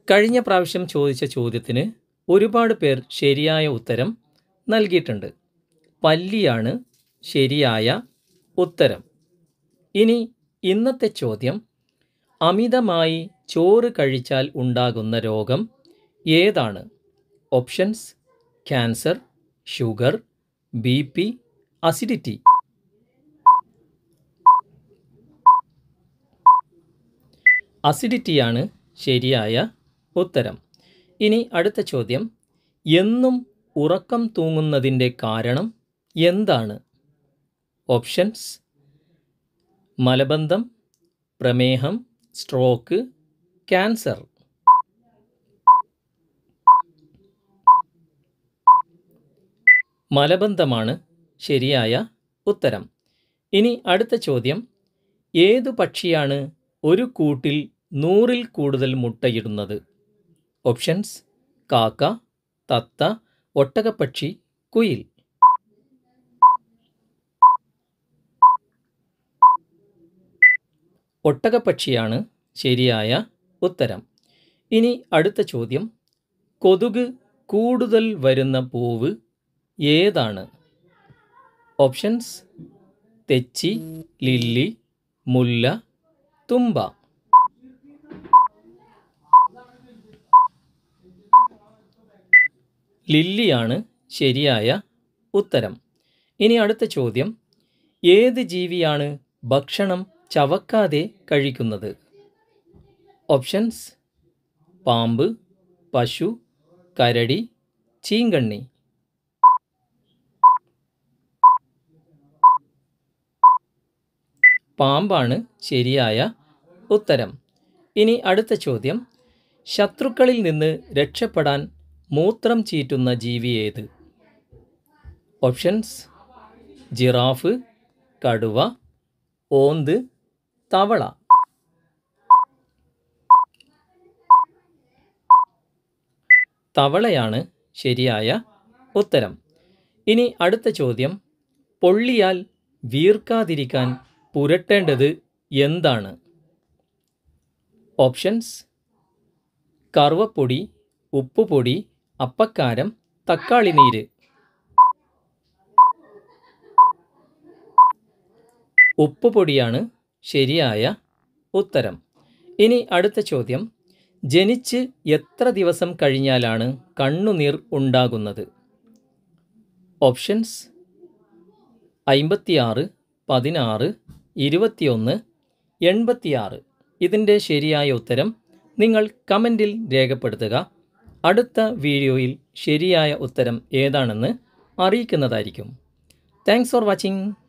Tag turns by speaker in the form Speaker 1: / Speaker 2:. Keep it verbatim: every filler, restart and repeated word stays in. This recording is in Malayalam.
Speaker 1: കഴിഞ്ഞ പ്രാവശ്യം ചോദിച്ച ചോദ്യത്തിന് ഒരുപാട് പേർ ശരിയായ ഉത്തരം നൽകിയിട്ടുണ്ട്. പല്ലിയാണ് ശരിയായ ഉത്തരം. ഇനി ഇന്നത്തെ ചോദ്യം, അമിതമായി ചോറ് കഴിച്ചാൽ ഉണ്ടാകുന്ന രോഗം ഏതാണ്? Options: cancer, sugar, B P, acidity. അസിഡിറ്റിയാണ് ശരിയായ ഉത്തരം. ഇനി അടുത്ത ചോദ്യം, എന്നും ഉറക്കം തൂങ്ങുന്നതിൻ്റെ കാരണം എന്താണ്? ഓപ്ഷൻസ്: മലബന്ധം, പ്രമേഹം, സ്ട്രോക്ക്, ക്യാൻസർ. മലബന്ധമാണ് ശരിയായ ഉത്തരം. ഇനി അടുത്ത ചോദ്യം, ഏതു പക്ഷിയാണ് ഒരു കൂട്ടിൽ നൂറിൽ കൂടുതൽ മുട്ടയിടുന്നത്? ഓപ്ഷൻസ്: കാക്ക, തത്ത, ഒട്ടകപ്പക്ഷി, കുയിൽ. ഒട്ടകപ്പക്ഷിയാണ് ശരിയായ ഉത്തരം. ഇനി അടുത്ത ചോദ്യം, കൊതുക് കൂടുതൽ വരുന്ന പൂവ് ഏതാണ്? ഓപ്ഷൻസ്: തെച്ചി, ലില്ലി, മുല്ല, തുമ്പ. ലില്ലിയാണ് ശരിയായ ഉത്തരം. ഇനി അടുത്ത ചോദ്യം, ഏത് ജീവിയാണ് ഭക്ഷണം ചവക്കാതെ കഴിക്കുന്നത്? ഓപ്ഷൻസ്: പാമ്പ്, പശു, കരടി, ചീങ്കണ്ണി. പാമ്പാണ് ശരിയായ ഉത്തരം. ഇനി അടുത്ത ചോദ്യം, ശത്രുക്കളിൽ നിന്ന് രക്ഷപ്പെടാൻ മൂത്രം ചീറ്റുന്ന ജീവി ഏത്? ഓപ്ഷൻസ്: ജിറാഫ്, കടുവ, ഓന്ത്, തവള. തവളയാണ് ശരിയായ ഉത്തരം. ഇനി അടുത്ത ചോദ്യം, പൊള്ളിയാൽ വീർക്കാതിരിക്കാൻ പുരട്ടേണ്ടത് എന്താണ്? ഓപ്ഷൻസ്: കറുവപ്പൊടി, ഉപ്പുപൊടി, അപ്പക്കാരം, തക്കാളി നീര്. ഉപ്പുപൊടിയാണ് ശരിയായ ഉത്തരം. ഇനി അടുത്ത ചോദ്യം, ജനിച്ച് എത്ര ദിവസം കഴിഞ്ഞാലാണ് കണ്ണുനീർ ഉണ്ടാകുന്നത്? ഓപ്ഷൻസ്: അമ്പത്തിയാറ്, പതിനാറ്, ഇരുപത്തിയൊന്ന്, എൺപത്തിയാറ്. ഇതിൻ്റെ ശരിയായ ഉത്തരം നിങ്ങൾ കമൻറ്റിൽ രേഖപ്പെടുത്തുക. അടുത്ത വീഡിയോയിൽ ശരിയായ ഉത്തരം ഏതാണെന്ന് അറിയിക്കുന്നതായിരിക്കും. Thanks for watching.